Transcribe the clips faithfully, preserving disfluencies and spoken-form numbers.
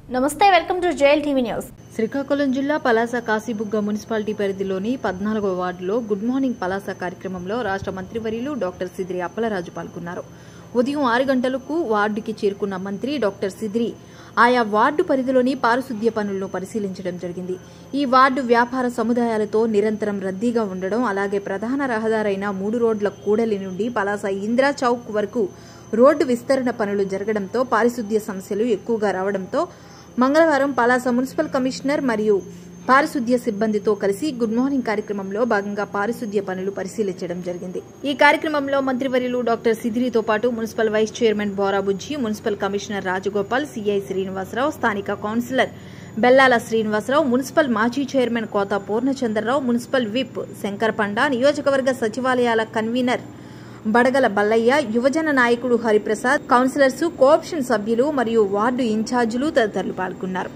నమస్తే, welcome to JL TV news. Srikakulam జిల్లా Palasa Kasibugga municipality పరిధిలోని పద్నాలుగవ వార్డులో గుడ్ మార్నింగ్ పలాస కార్యక్రమంలో రాష్ట్ర మంత్రివర్యులు డాక్టర్ సిద్రి అప్పలరాజు పాల్గొన్నారు. ఉదయం ఆరు గంటలకు వార్డుకి చేరుకున్న మంత్రి డాక్టర్ సిద్రి ఆయా వార్డు పరిధిలోని పారిశుద్ధ్య పనులను పరిశీలించడం జరిగింది. ఈ వార్డు వ్యాపార సముదాయాలతో నిరంతరం రద్దీగా ఉండడం, అలాగే ప్రధాన రహదారైన మూడు రోడ్ల కూడలి నుండి పలాస ఇందిరా చౌక్ వరకు రోడ్డు విస్తరణ పనులు జరగడంతో పారిశుద్ధ్య సమస్యలు ఎక్కువగా రావడంతో మంగళవారం పలాస మున్సిపల్ కమిషనర్ మరియు పారిశుద్ధ్య సిబ్బందితో కలిసి గుడ్ మార్నింగ్ కార్యక్రమంలో భాగంగా పారిశుద్ధ్య పనులు పరిశీలించడం జరిగింది. ఈ కార్యక్రమంలో మంత్రివర్యులు డాక్టర్ సిద్రితో పాటు municipal vice chairman Bora Bujji, municipal commissioner Rajagopal, CI Srinivasarao, స్థానిక కౌన్సిలర్ బెల్లాల శ్రీనివాసరావు, మున్సిపల్ మాజీ chairman Kota Purnachandrarao, municipal whip Shankar Panda, నియోజకవర్గ సచివాలయాల కన్వీనర్ బడగల బల్లయ్య, యువజన నాయకుడు హరిప్రసాద్, కౌన్సిలర్స్, కోఆప్షన్ సభ్యులు మరియు వార్డు ఇన్ఛార్జీలు తదితరులు పాల్గొన్నారు.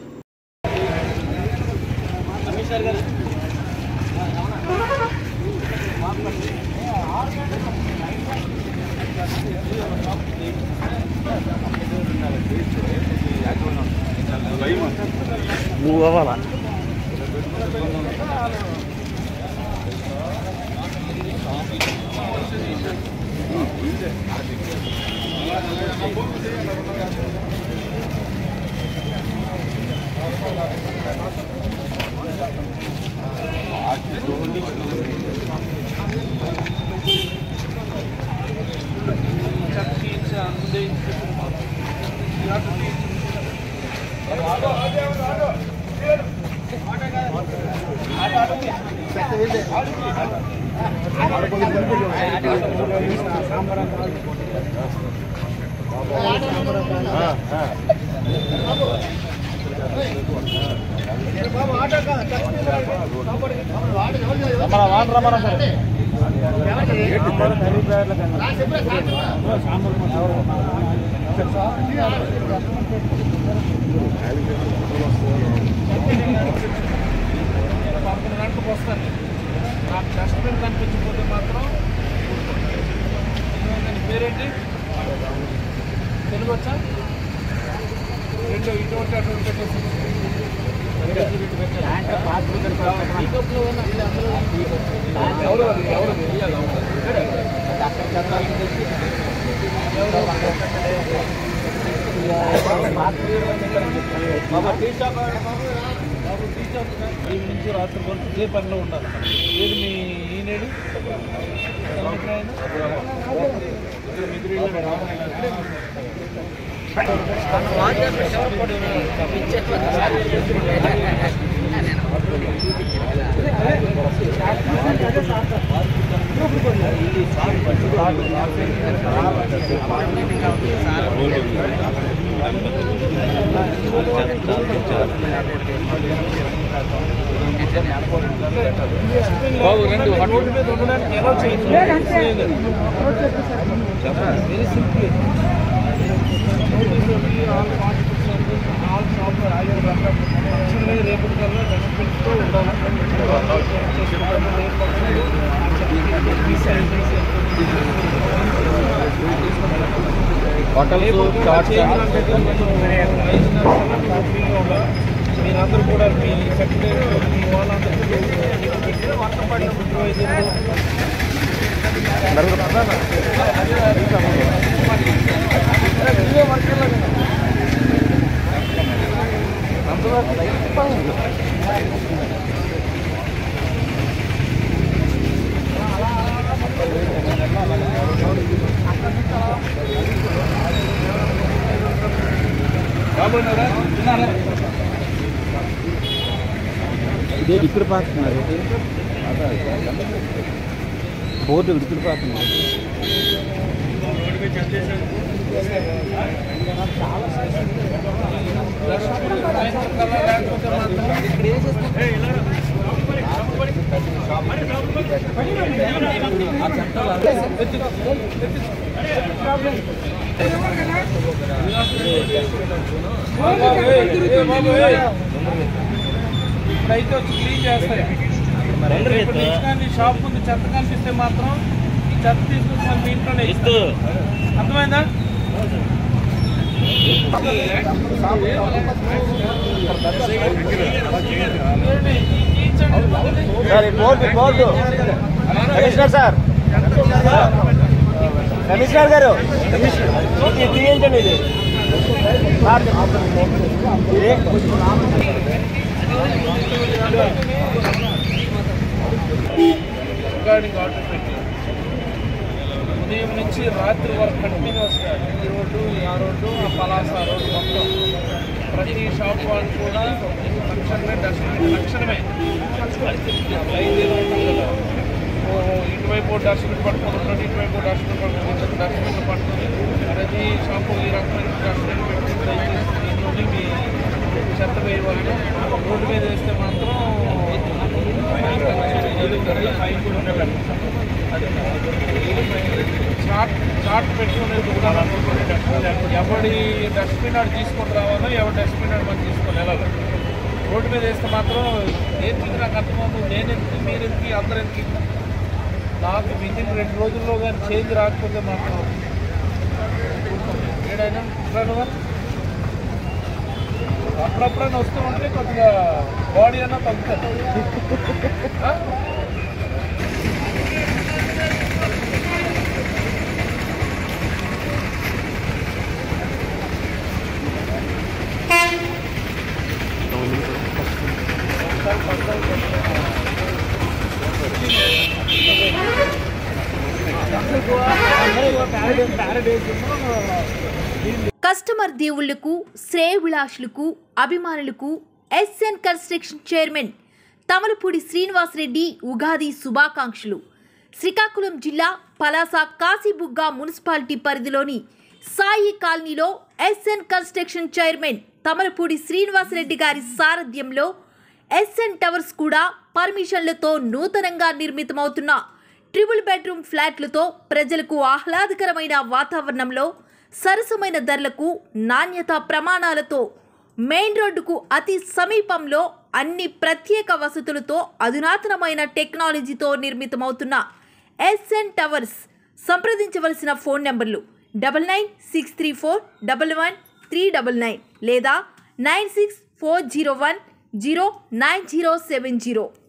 నాకు డస్ట్బిన్ కనిపించకపోతే మాత్రం పేరేంటి తెలుగు వచ్చా రెండు ఇటువంటి అటువంటి పెట్టేసి ఎవరు ఎవరు ఈ నుంచి రాత్రి వరకు ఇదే పనిలో ఉండాలి. ఏది మీ ఈనేడు బాబు రెండు రోడ్డు మీద ఉండడానికి ఎలా చేయండి. Very simple. All contribution all shop actually రేపటి కల్లా డస్ట్బిన్స్తో ఉండాలి. మీరందరూ కూడా మీ సెక్రటరీ మీ వాళ్ళందరూ వర్షం పడిన సూపర్వైజర్ ఇదే ఇక్కడ పాతున్నారు, బోర్డు ఇక్కడ పాతున్నారు. ఇప్పుడైతే వచ్చి క్లీన్ చేస్తాయి. షాప్ ముందు చెత్త కనిపిస్తే మాత్రం ఈ చెత్త తీసుకొచ్చి మన మీ ఇంట్లోనే ఇస్తూ, అర్థమైందా? Sir board board commissioner sir commissioner గారు తీయండి ఇది రికార్డింగ్ ఆర్డర్ పెట్టి ఉదయం నుంచి రాత్రి వరకు కంటిన్యూస్గా ఈ రోడ్డు ఆ రోడ్డు ఆ పలాస రోడ్డు మొత్తం ప్రతి షాప్ వాళ్ళు కూడా తక్షణమే డస్ట్బిన్ తక్షణమే ఐదు కదా ఇటువైపు డస్ట్బిన్ పట్టుకుంటున్నాడు ఇటువైపు డస్ట్బిన్ పట్టుకుంటుంది డస్ట్బిన్ పట్టుకుని ప్రతి షాపు ఈ రకమైన డస్ట్బిన్ పెట్టుకుంటే దీనిలోని మీ చెత్త వేయవాళ్ళు రోడ్డు మీద వేస్తే మాత్రం ఫైన్ కూడా ఉండేవాళ్ళు చాట్ చాట్ పెట్టుకునేది కూడా ఎవడి డస్ట్బిన్ ఆడు తీసుకొని రావాలో ఎవరి డస్ట్బిన్ ఆడు మనం తీసుకొని వెళ్ళాలి రోడ్డు మీద వేస్తే మాత్రం ఏంటి నాకు అర్థమవుతుంది నేనెందుకు మీరెందుకు అందరెందుకు నాకు విదిన్ రెండు రోజుల్లో కానీ చేంజ్ రాకపోతే మాత్రం ఏడైనా ఇట్లా అప్పుడప్పుడైనా వస్తూ ఉంటే కొద్దిగా బాడీ అన్నా తగ్గుతుంది. కస్టమర్ దేవుళ్లకు శ్రేయభిలాషులకు అభిమానులకు SN construction chairman Tamalapudi Srinivasareddy Ugadi శుభాకాంక్షలు. శ్రీకాకుళం జిల్లా పలాస కాశీబుగ్గ మున్సిపాలిటీ పరిధిలోని సాయి కాలనీలో SN construction chairman Tamalapudi Srinivasareddy గారి సారథ్యంలో ఎస్ఎన్ టవర్స్ కూడా పర్మిషన్లతో నూతనంగా నిర్మితమవుతున్న ట్రిపుల్ బెడ్రూమ్ ఫ్లాట్లతో ప్రజలకు ఆహ్లాదకరమైన వాతావరణంలో సరసమైన ధరలకు నాణ్యత ప్రమాణాలతో మెయిన్ రోడ్డుకు అతి సమీపంలో అన్ని ప్రత్యేక వసతులతో అధునాతనమైన టెక్నాలజీతో నిర్మితమవుతున్న ఎస్ఎన్ టవర్స్ సంప్రదించవలసిన ఫోన్ నెంబర్లు double nine six three four double one three double nine లేదా nine six four zero one zero nine zero seven zero.